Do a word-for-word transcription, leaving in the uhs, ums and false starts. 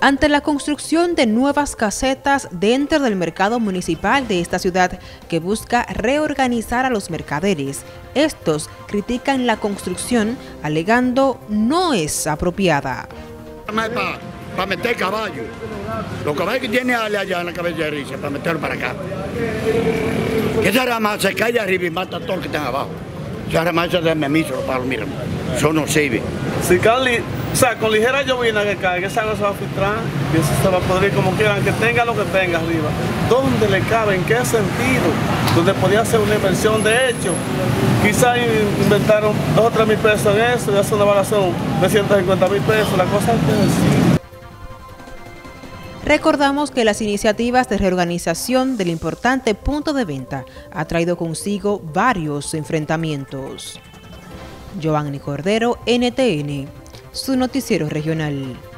Ante la construcción de nuevas casetas dentro del mercado municipal de esta ciudad que busca reorganizar a los mercaderes, estos critican la construcción alegando no es apropiada. Para pa meter caballos, los caballos que tiene Ale allá en la cabeza de risa, para meterlo para acá. Que esa rama se cae arriba y mata a todos los que están abajo. Esa rama se da memiso, los palos, mira, eso no sirve. Si cae, o sea, con ligera llovina que cae, esa agua se va a filtrar y eso se va a podrir como quieran, que tenga lo que tenga arriba. ¿Dónde le cabe? ¿En qué sentido? Donde podía hacer una inversión de hecho. Quizás inventaron dos o tres mil pesos en eso y hacer una evaluación de ciento cincuenta mil pesos. La cosa es que decir. Recordamos que las iniciativas de reorganización del importante punto de venta ha traído consigo varios enfrentamientos. Giovanni Cordero, N T N, su noticiero regional.